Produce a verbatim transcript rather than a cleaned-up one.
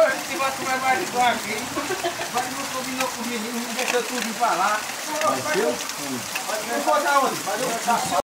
a gente vai comer mais igual aqui. Mas não combinou com o menino, não deixou tudo ir pra lá. Mas eu fui. Vai botar onde? Vai botar